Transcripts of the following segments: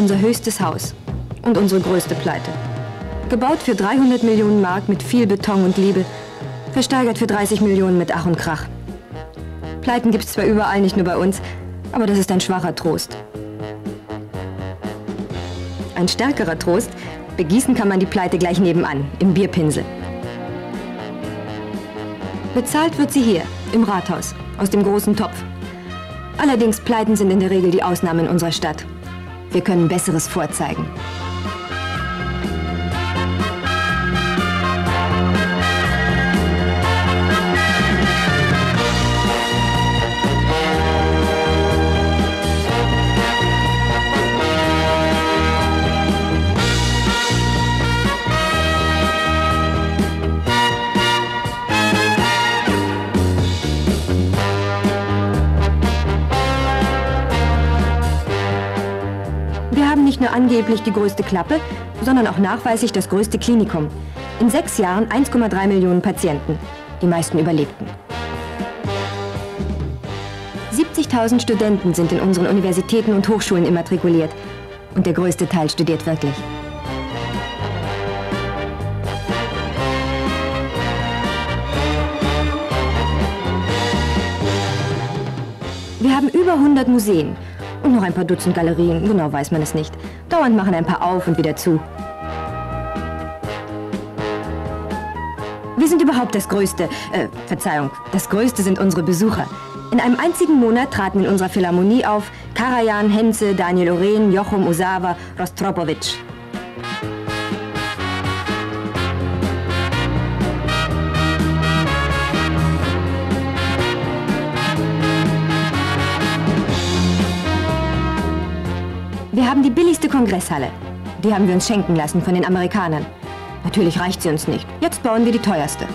unser höchstes Haus und unsere größte Pleite. Gebaut für 300 Millionen Mark mit viel Beton und Liebe, versteigert für 30 Millionen mit Ach und Krach. Pleiten gibt's zwar überall, nicht nur bei uns, aber das ist ein schwacher Trost. Ein stärkerer Trost: begießen kann man die Pleite gleich nebenan, im Bierpinsel. Bezahlt wird sie hier, im Rathaus, aus dem großen Topf. Allerdings, Pleiten sind in der Regel die Ausnahme in unserer Stadt. Wir können Besseres vorzeigen. Wir haben nicht nur angeblich die größte Klappe, sondern auch nachweislich das größte Klinikum. In 6 Jahren 1,3 Millionen Patienten. Die meisten überlebten. 70.000 Studenten sind in unseren Universitäten und Hochschulen immatrikuliert. Und der größte Teil studiert wirklich. Wir haben über 100 Museen. Und noch ein paar Dutzend Galerien, genau weiß man es nicht. Dauernd machen ein paar auf und wieder zu. Wir sind überhaupt das Größte. Verzeihung, das Größte sind unsere Besucher. In einem einzigen Monat traten in unserer Philharmonie auf Karajan, Henze, Daniel Oren, Jochum Osawa, Rostropowitsch. Wir haben die billigste Kongresshalle. Die haben wir uns schenken lassen von den Amerikanern. Natürlich reicht sie uns nicht. Jetzt bauen wir die teuerste.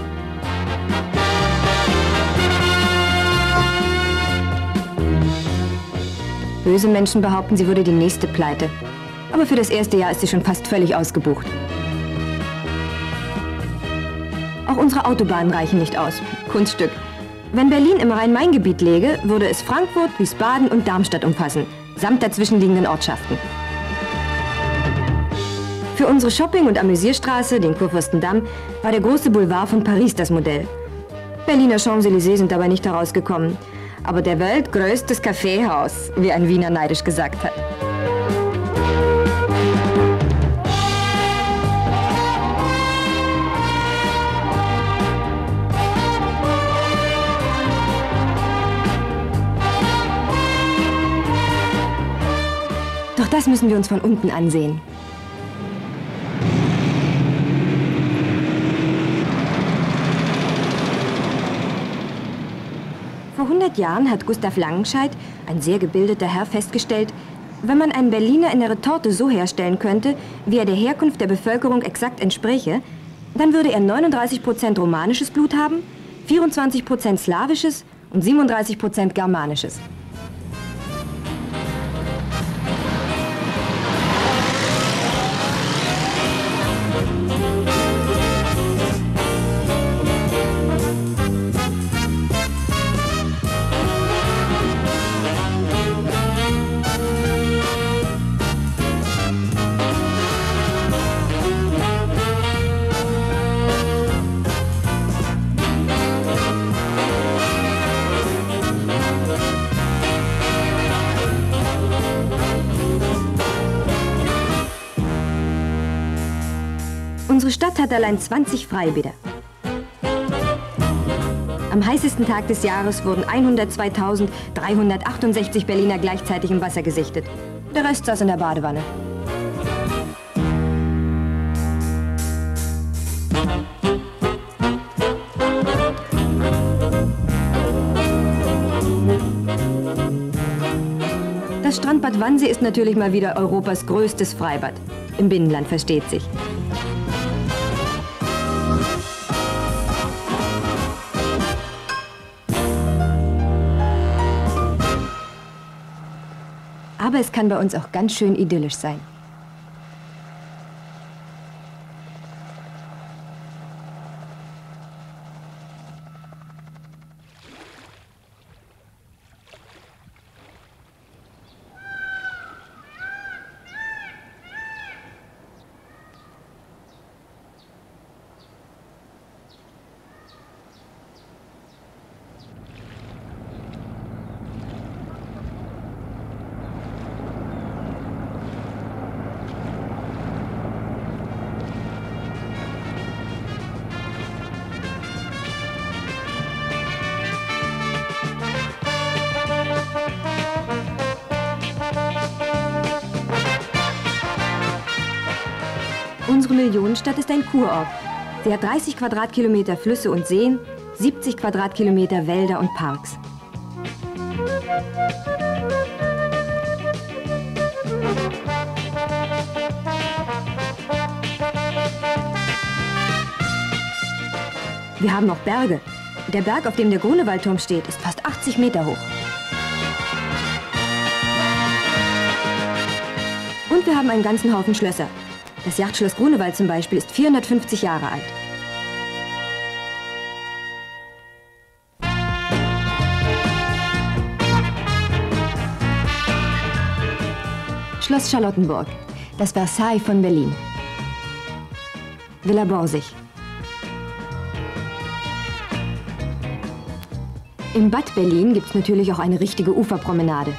Böse Menschen behaupten, sie würde die nächste Pleite. Aber für das erste Jahr ist sie schon fast völlig ausgebucht. Auch unsere Autobahnen reichen nicht aus. Kunststück. Wenn Berlin im Rhein-Main-Gebiet läge, würde es Frankfurt, Wiesbaden und Darmstadt umfassen, samt dazwischenliegenden Ortschaften. Für unsere Shopping- und Amüsierstraße, den Kurfürstendamm, war der große Boulevard von Paris das Modell. Berliner Champs-Élysées sind dabei nicht herausgekommen. Aber der weltgrößtes Kaffeehaus, wie ein Wiener neidisch gesagt hat. Doch das müssen wir uns von unten ansehen. Vor 100 Jahren hat Gustav Langenscheidt, ein sehr gebildeter Herr, festgestellt, wenn man einen Berliner in der Retorte so herstellen könnte, wie er der Herkunft der Bevölkerung exakt entspräche, dann würde er 39% romanisches Blut haben, 24% slawisches und 37% germanisches. Unsere Stadt hat allein 20 Freibäder. Am heißesten Tag des Jahres wurden 102.368 Berliner gleichzeitig im Wasser gesichtet. Der Rest saß in der Badewanne. Das Strandbad Wannsee ist natürlich mal wieder Europas größtes Freibad. Im Binnenland, versteht sich. Aber es kann bei uns auch ganz schön idyllisch sein. Unsere Millionenstadt ist ein Kurort. Sie hat 30 Quadratkilometer Flüsse und Seen, 70 Quadratkilometer Wälder und Parks. Wir haben auch Berge. Der Berg, auf dem der Grunewaldturm steht, ist fast 80 Meter hoch. Und wir haben einen ganzen Haufen Schlösser. Das Yachtschloss Grunewald zum Beispiel ist 450 Jahre alt. Schloss Charlottenburg, das Versailles von Berlin. Villa Borsig. Im Bad Berlin gibt es natürlich auch eine richtige Uferpromenade.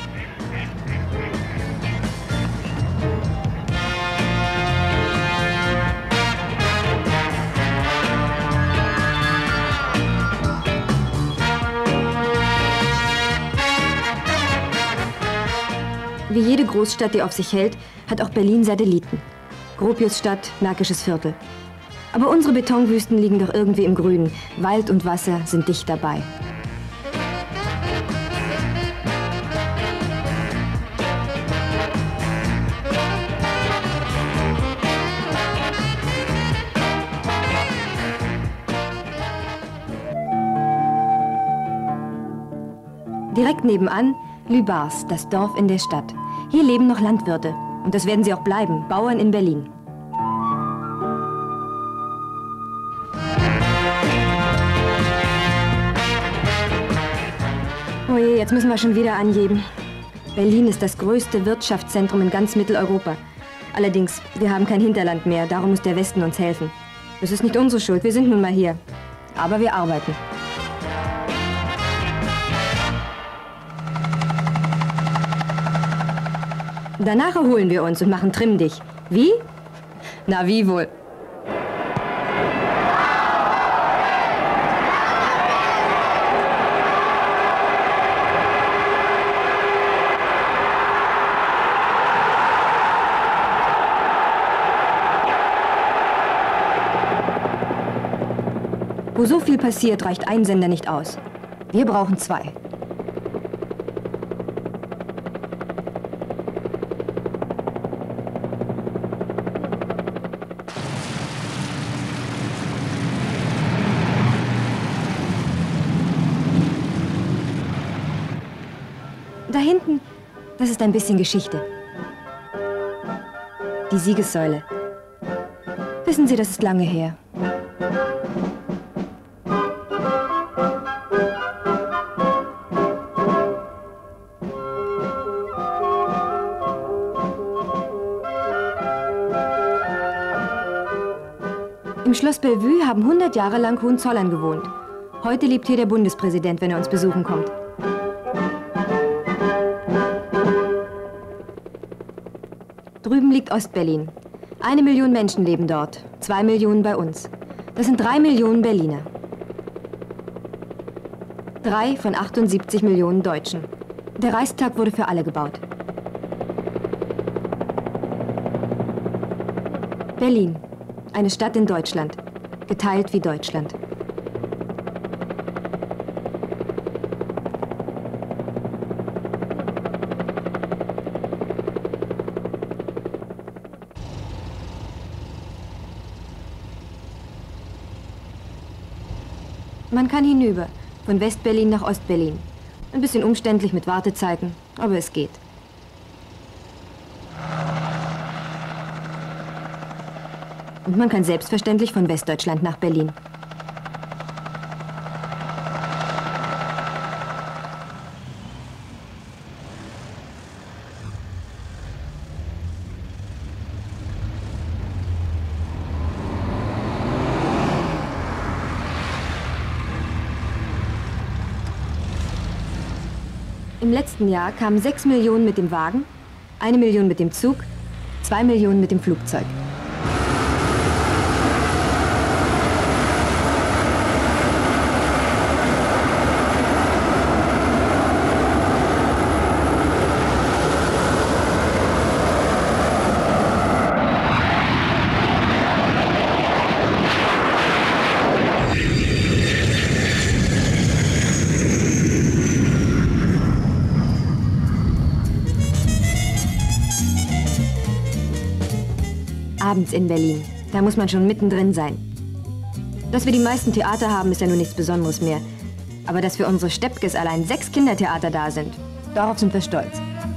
Wie jede Großstadt, die auf sich hält, hat auch Berlin Satelliten. Gropiusstadt, Märkisches Viertel. Aber unsere Betonwüsten liegen doch irgendwie im Grünen. Wald und Wasser sind dicht dabei. Direkt nebenan Lübars, das Dorf in der Stadt. Hier leben noch Landwirte. Und das werden sie auch bleiben, Bauern in Berlin. Oh je, jetzt müssen wir schon wieder angeben. Berlin ist das größte Wirtschaftszentrum in ganz Mitteleuropa. Allerdings, wir haben kein Hinterland mehr, darum muss der Westen uns helfen. Das ist nicht unsere Schuld, wir sind nun mal hier. Aber wir arbeiten. Danach erholen wir uns und machen Trimm dich. Wie? Na, wie wohl? Wo so viel passiert, reicht ein Sender nicht aus. Wir brauchen zwei. Da hinten, das ist ein bisschen Geschichte. Die Siegessäule. Wissen Sie, das ist lange her. Im Schloss Bellevue haben 100 Jahre lang Hohenzollern gewohnt. Heute lebt hier der Bundespräsident, wenn er uns besuchen kommt. Drüben liegt Ostberlin. 1 Million Menschen leben dort, 2 Millionen bei uns. Das sind 3 Millionen Berliner. 3 von 78 Millionen Deutschen. Der Reichstag wurde für alle gebaut. Berlin, eine Stadt in Deutschland, geteilt wie Deutschland. Man kann hinüber, von West-Berlin nach Ost-Berlin. Ein bisschen umständlich mit Wartezeiten, aber es geht. Und man kann selbstverständlich von Westdeutschland nach Berlin. Im letzten Jahr kamen 6 Millionen mit dem Wagen, 1 Million mit dem Zug, 2 Millionen mit dem Flugzeug. abends in Berlin. Da muss man schon mittendrin sein. Dass wir die meisten Theater haben, ist ja nun nichts Besonderes mehr. Aber dass für unsere Steppkes allein 6 Kindertheater da sind, darauf sind wir stolz.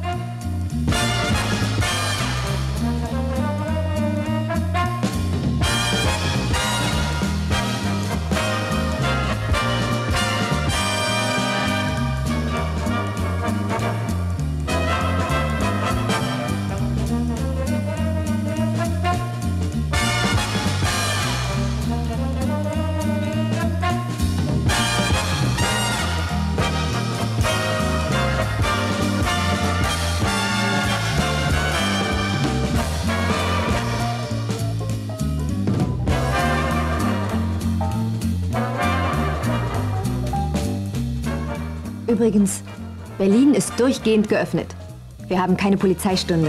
Übrigens, Berlin ist durchgehend geöffnet. Wir haben keine Polizeistunde.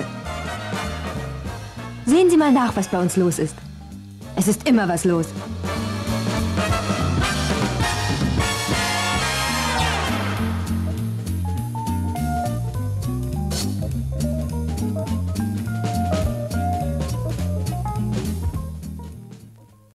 Sehen Sie mal nach, was bei uns los ist. Es ist immer was los.